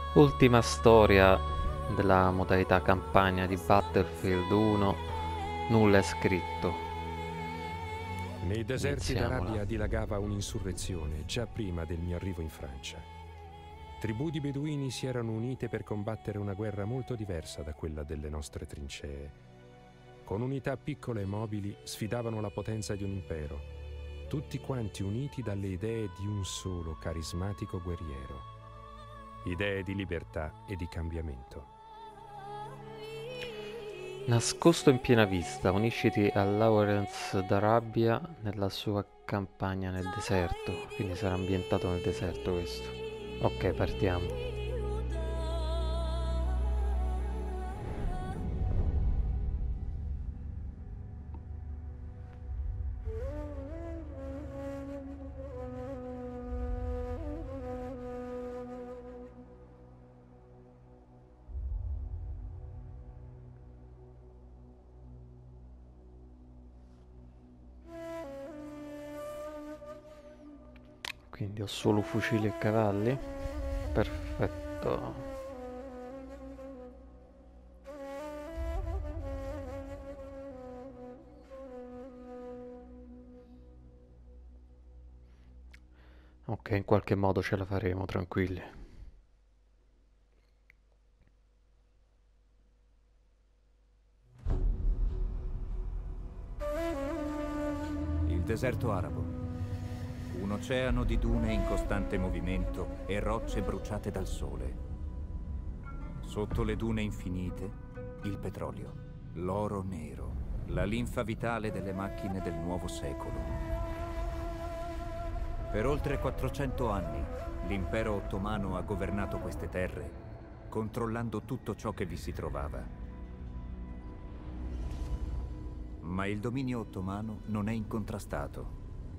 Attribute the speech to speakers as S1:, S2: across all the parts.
S1: Ultima storia della modalità campagna di Battlefield 1, nulla è scritto.
S2: Nei deserti
S1: Iniziamola.
S2: d'Arabia dilagava un'insurrezione già prima del mio arrivo in Francia. Tribù di beduini si erano unite per combattere una guerra molto diversa da quella delle nostre trincee. Con unità piccole e mobili sfidavano la potenza di un impero, tutti quanti uniti dalle idee di un solo carismatico guerriero. Idee di libertà e di cambiamento.
S1: Nascosto in piena vista, unisciti a Lawrence d'Arabia nella sua campagna nel deserto. Quindi sarà ambientato nel deserto questo. Ok, partiamo. Quindi ho solo fucili e cavalli. Perfetto. Ok, in qualche modo ce la faremo, tranquilli.
S3: Il deserto arabo. Un oceano di dune in costante movimento e rocce bruciate dal sole. Sotto le dune infinite, il petrolio, l'oro nero, la linfa vitale delle macchine del nuovo secolo. Per oltre 400 anni, l'impero ottomano ha governato queste terre, controllando tutto ciò che vi si trovava. Ma il dominio ottomano non è incontrastato.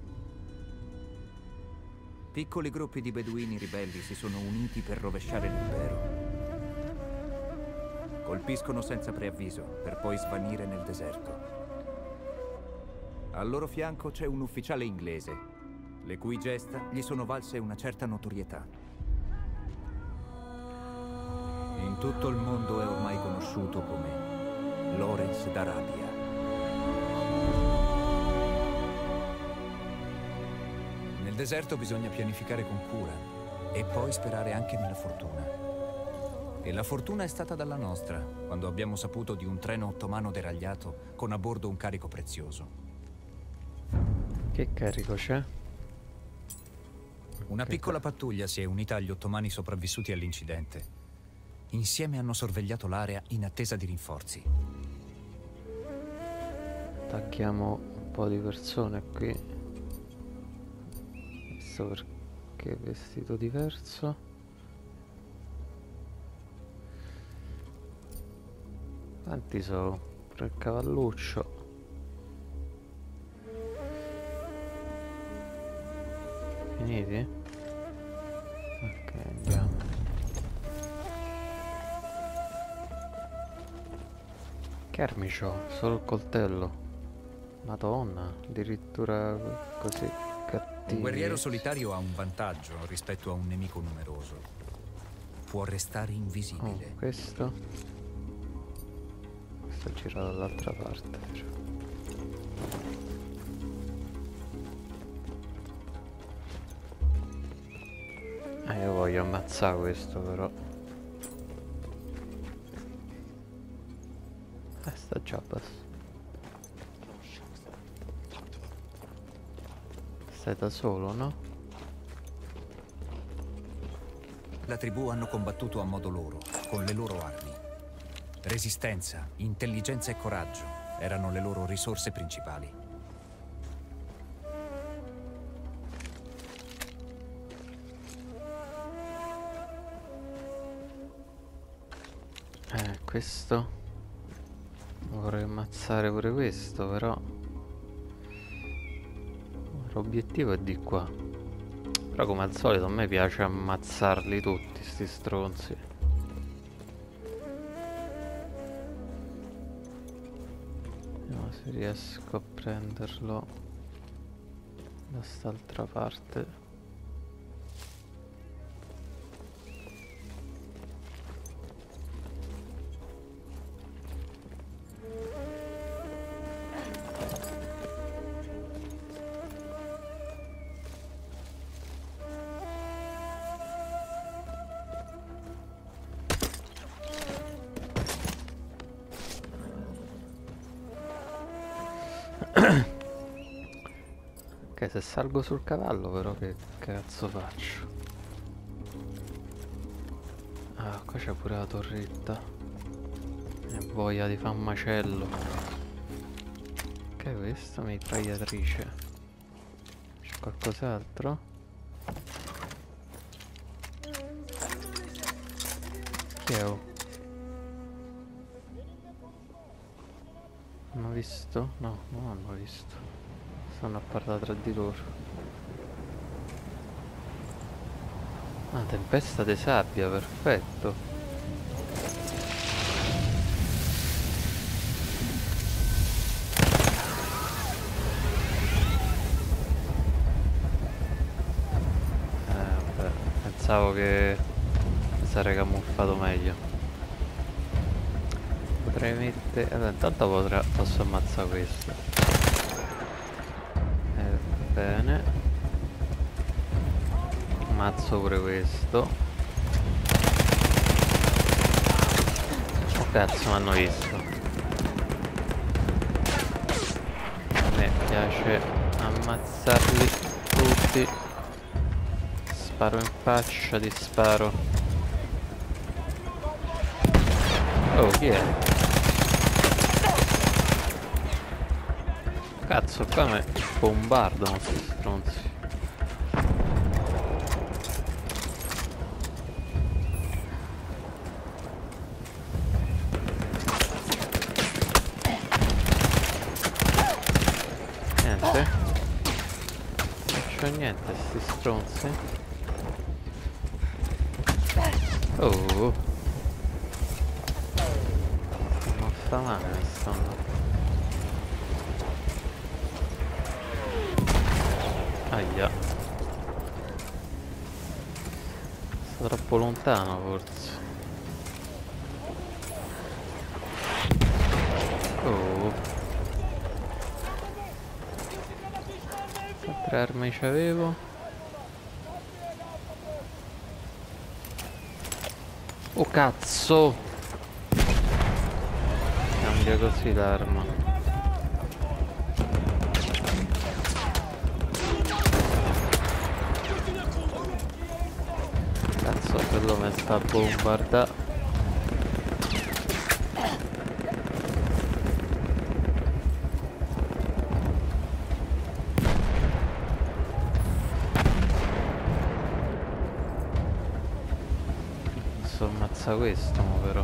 S3: Piccoli gruppi di beduini ribelli si sono uniti per rovesciare l'impero. Colpiscono senza preavviso, per poi svanire nel deserto. Al loro fianco c'è un ufficiale inglese, le cui gesta gli sono valse una certa notorietà. In tutto il mondo è ormai conosciuto come Lawrence d'Arabia.
S4: Nel deserto bisogna pianificare con cura e poi sperare anche nella fortuna. E la fortuna è stata dalla nostra, quando abbiamo saputo di un treno ottomano deragliato con a bordo un carico prezioso.
S1: Che carico c'è?
S4: Una piccola pattuglia si è unita agli ottomani sopravvissuti all'incidente. Insieme hanno sorvegliato l'area in attesa di rinforzi.
S1: Attacchiamo un po' di persone qui. Visto perché è vestito diverso. Quanti sono? Per il cavalluccio. Finiti? Ok, andiamo. Che armi c'ho? Solo il coltello. Madonna, addirittura così cattivi.
S4: Un guerriero solitario ha un vantaggio rispetto a un nemico numeroso. Può restare invisibile.
S1: Oh, questo è girato dall'altra parte. Io voglio ammazzare questo però. Sta già basso. Stai da solo, no?
S4: La tribù hanno combattuto a modo loro, con le loro armi. Resistenza, intelligenza e coraggio erano le loro risorse principali.
S1: Questo vorrei ammazzare pure questo, però l'obiettivo è di qua. Però come al solito a me piace ammazzarli tutti sti stronzi. Vediamo se riesco a prenderlo da st'altra parte. Ok, se salgo sul cavallo però che cazzo faccio? Ah, qua c'è pure la torretta. E voglia di fare un macello. Che è questa? Mitragliatrice. C'è qualcos'altro? Chi è? Oh? Hanno visto? No, non hanno visto. Stanno a parlare tra di loro. Ah, tempesta di sabbia, perfetto. Vabbè, pensavo che mi sarei camuffato meglio. Potrei mettere... Allora, intanto posso ammazzare questo. Bene. Ammazzo pure questo. Oh cazzo, mi hanno visto. A me piace ammazzarli tutti. Sparo in faccia, ti sparo. Oh, chi è? Cazzo, qua mi bombardano questi stronzi. Niente. Non c'ho niente, sti stronzi. Oh. Non sta male, stanno. Aia. Sto troppo lontano forse. Oh. Quante armi c'avevo? Oh cazzo! Cambia così l'arma. Cazzo, quello mi sta a bombardare. Posso ammazzare questo mo però.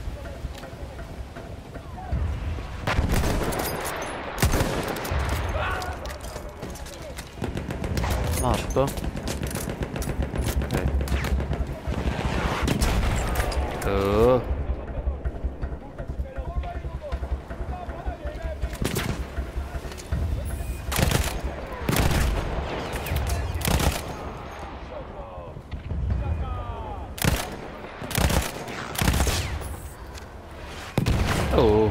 S1: Morto? Ok. Oh. Oh.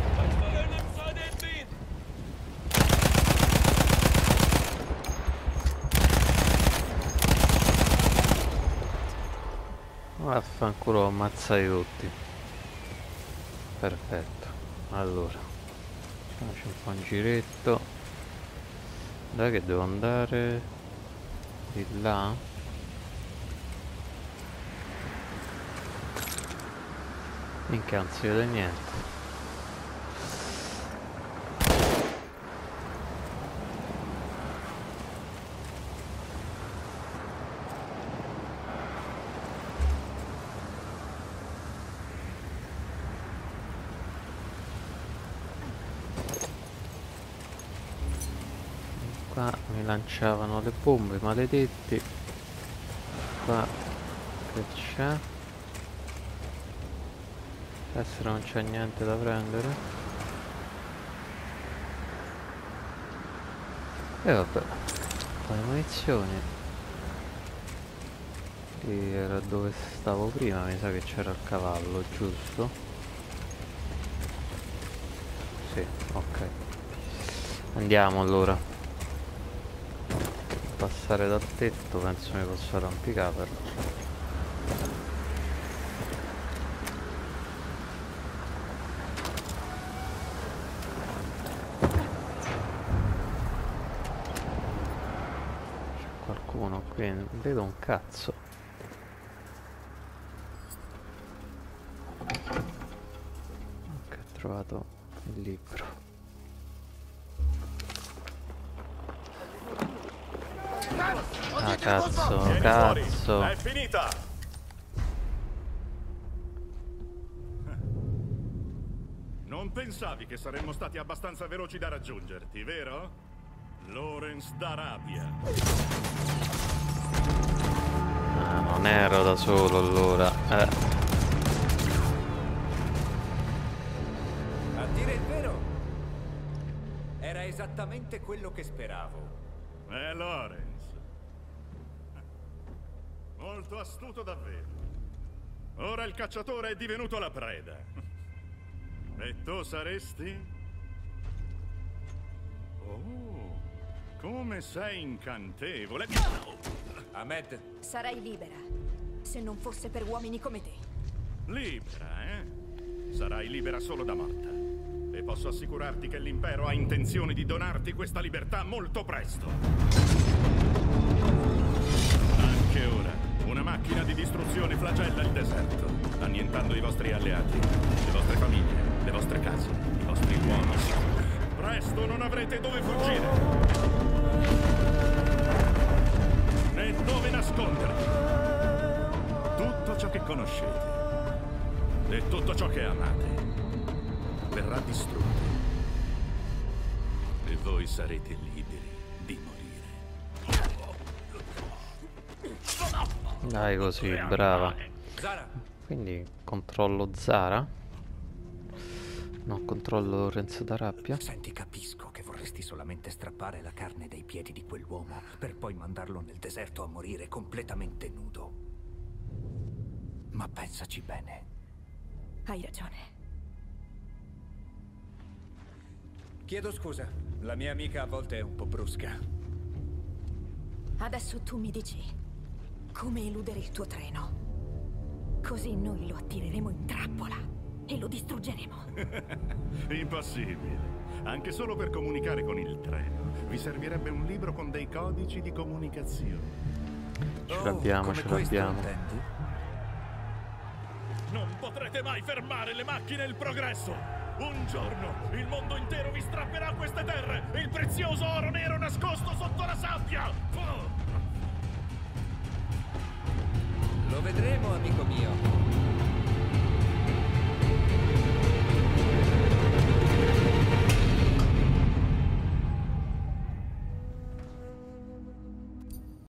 S1: Vaffanculo, ammazzai tutti. Perfetto. Allora, faccio un po' un giretto. Dai che devo andare di là. Minchia, non si vede niente. Qua mi lanciavano le bombe, maledetti. Qua che c'è? Adesso non c'è niente da prendere. E vabbè, le munizioni. Lì era dove stavo prima, mi sa che c'era il cavallo, giusto? Sì, ok. Andiamo allora. Passare dal tetto, penso mi posso arrampicare però. Qui non vedo un cazzo. Ok, ho trovato il libro. Ah, cazzo, cazzo.
S5: È finita! Non pensavi che saremmo stati abbastanza veloci da raggiungerti, vero? Lawrence d'Arabia.
S1: Ah, non ero da solo allora.
S3: A dire il vero, era esattamente quello che speravo.
S5: Lawrence. Molto astuto davvero. Ora il cacciatore è divenuto la preda. E tu saresti? Oh, come sei incantevole.
S3: Ahmed,
S6: Sarei libera, se non fosse per uomini come te.
S5: Libera, eh? Sarai libera solo da morta. E posso assicurarti che l'impero ha intenzione di donarti questa libertà molto presto. Anche ora, una macchina di distruzione flagella il deserto, annientando i vostri alleati, le vostre famiglie, le vostre case, i vostri uomini sicuri. Presto non avrete dove fuggire, né dove nascondervi. Tutto ciò che conoscete e tutto ciò che amate verrà distrutto e voi sarete liberi di morire.
S1: Dai così, brava.
S3: Zara,
S1: Quindi controllo Zara. No, controllo Lorenzo d'Arabia.
S3: senti, capisco che vorresti solamente strappare la carne dai piedi di quell'uomo per poi mandarlo nel deserto a morire completamente nudo. Ma pensaci bene.
S6: Hai ragione.
S3: Chiedo scusa, la mia amica a volte è un po' brusca.
S6: Adesso tu mi dici come eludere il tuo treno. Così noi lo attireremo in trappola e lo distruggeremo.
S5: Impossibile. Anche solo per comunicare con il treno vi servirebbe un libro con dei codici di comunicazione.
S1: Ce l'abbiamo,
S3: come
S1: ce
S3: questo,
S1: l'abbiamo.
S3: intendi?
S5: Non potrete mai fermare le macchine e il progresso! Un giorno il mondo intero vi strapperà queste terre! Il prezioso oro nero nascosto sotto la sabbia!
S3: Lo vedremo, amico mio.